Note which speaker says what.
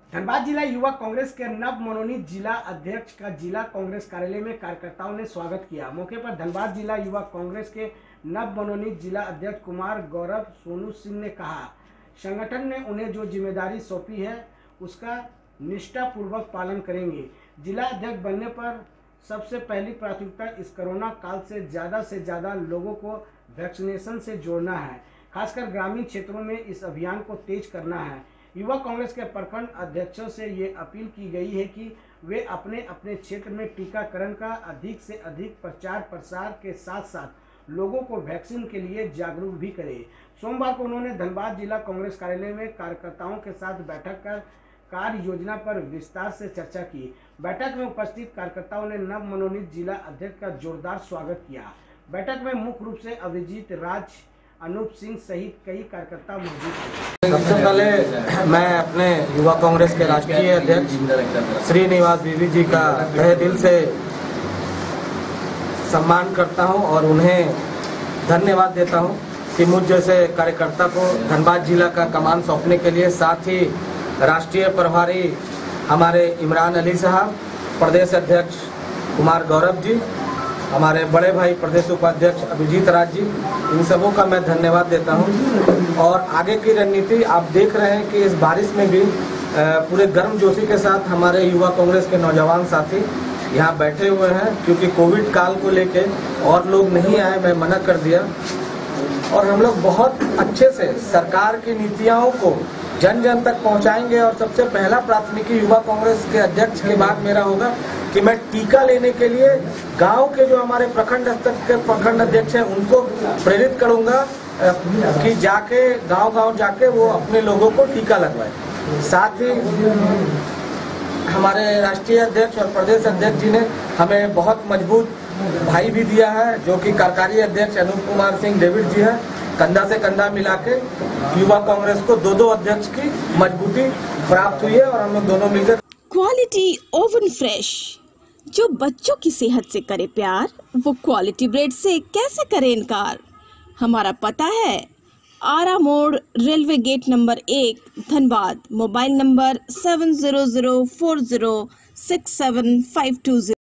Speaker 1: धनबाद जिला युवा कांग्रेस के नव मनोनीत जिला अध्यक्ष का जिला कांग्रेस कार्यालय में कार्यकर्ताओं ने स्वागत किया। मौके पर धनबाद जिला युवा कांग्रेस के नव मनोनीत जिला अध्यक्ष कुमार गौरव सोनू सिंह ने कहा, संगठन ने उन्हें जो जिम्मेदारी सौंपी है उसका निष्ठापूर्वक पालन करेंगे। जिला अध्यक्ष बनने पर सबसे पहली प्राथमिकता इस कोरोना काल से ज़्यादा लोगों को वैक्सीनेशन से जोड़ना है, खासकर ग्रामीण क्षेत्रों में इस अभियान को तेज करना है। युवा कांग्रेस के प्रखंड अध्यक्षों से ये अपील की गई है कि वे अपने अपने क्षेत्र में टीकाकरण का अधिक से अधिक प्रचार प्रसार के साथ साथ लोगों को वैक्सीन के लिए जागरूक भी करें। सोमवार को उन्होंने धनबाद जिला कांग्रेस कार्यालय में कार्यकर्ताओं के साथ बैठक कर कार्य योजना पर विस्तार से चर्चा की। बैठक में उपस्थित कार्यकर्ताओं ने नव मनोनीत जिला अध्यक्ष का जोरदार स्वागत किया। बैठक में मुख्य रूप से अभिजीत राज, अनूप सिंह सहित कई कार्यकर्ता मौजूद थे।
Speaker 2: सबसे पहले मैं अपने युवा कांग्रेस के राष्ट्रीय अध्यक्ष श्रीनिवास बीवी जी का तहे दिल से सम्मान करता हूं और उन्हें धन्यवाद देता हूं कि मुझ जैसे कार्यकर्ता को धनबाद जिला का कमान सौंपने के लिए, साथ ही राष्ट्रीय प्रभारी हमारे इमरान अली साहब, प्रदेश अध्यक्ष कुमार गौरव जी, हमारे बड़े भाई प्रदेश उपाध्यक्ष अभिजीत राज जी, इन सबों का मैं धन्यवाद देता हूं। और आगे की रणनीति आप देख रहे हैं कि इस बारिश में भी पूरे गर्मजोशी के साथ हमारे युवा कांग्रेस के नौजवान साथी यहाँ बैठे हुए हैं, क्योंकि कोविड काल को लेके और लोग नहीं आए, मैं मना कर दिया। और हम लोग बहुत अच्छे से सरकार की नीतियों को जन जन तक पहुंचाएंगे। और सबसे पहला प्राथमिकी युवा कांग्रेस के अध्यक्ष के बाद मेरा होगा कि मैं टीका लेने के लिए गांव के जो हमारे प्रखंड स्तर के प्रखंड अध्यक्ष हैं उनको प्रेरित करूंगा कि जाके गांव जाके वो अपने लोगों को टीका लगवाए। साथ ही हमारे राष्ट्रीय अध्यक्ष और प्रदेश अध्यक्ष जी ने हमें बहुत मजबूत भाई भी दिया है, जो कि कार्यकारी अध्यक्ष अनूप कुमार सिंह डेविड जी है। कंधा से कंधा मिला के युवा कांग्रेस को दो अध्यक्ष की मजबूती प्राप्त हुई है और हम लोग दोनों मिलकर
Speaker 3: क्वालिटी ओवन फ्रेश, जो बच्चों की सेहत से करे प्यार, वो क्वालिटी ब्रेड से कैसे करे इनकार। हमारा पता है आरा मोड़, railway gate number 1, Dhanbad. Mobile number 7004067520।